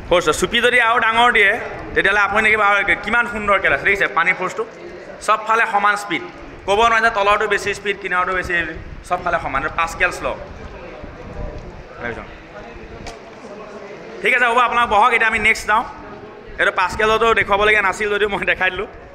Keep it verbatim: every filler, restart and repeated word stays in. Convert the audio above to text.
force চুপি যদি আৰু ডাঙৰ দিয়ে তেতিয়াহ'লে আপুনি দেখিব আৰু কিমান সুন্দৰকৈ আছে দেখিছে পানীৰ ফ'ৰ্চটো চবফালে সমান স্পীড ক'ব নোৱাৰে যে তলৰটো বেছি স্পীড কিনাৰটো বেছি চবফালে সমান পাস্কেল শ্ল' ঠিক আছে হ'ব আপোনাক বহক এতিয়া আমি নেক্সট যাওঁ এইটো পাস্কেলতো দেখুৱাবলগীয়া নাছিল যদিও মই দেখাই দিলোঁ